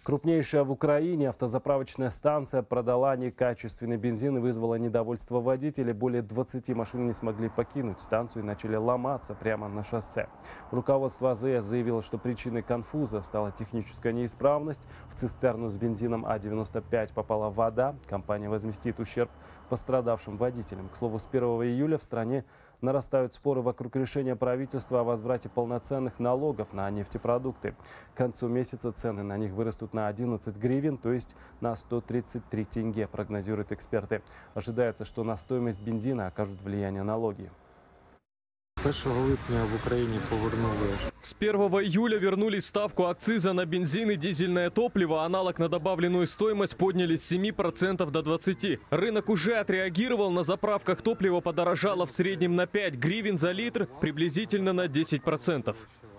Крупнейшая в Украине автозаправочная станция продала некачественный бензин и вызвала недовольство водителей. Более 20 машин не смогли покинуть станцию и начали ломаться прямо на шоссе. Руководство АЗС заявило, что причиной конфуза стала техническая неисправность. В цистерну с бензином А-95 попала вода. Компания возместит ущерб пострадавшим водителям. К слову, с 1 июля в стране нарастают споры вокруг решения правительства о возврате полноценных налогов на нефтепродукты. К концу месяца цены на них вырастут на 11 гривен, то есть на 133 тенге, прогнозируют эксперты. Ожидается, что на стоимость бензина окажут влияние налоги. В Украине повернули. С 1 июля вернули ставку акциза на бензин и дизельное топливо. Аналог на добавленную стоимость подняли с 7% до 20%. Рынок уже отреагировал. На заправках топливо подорожало в среднем на 5 гривен за литр, приблизительно на 10%.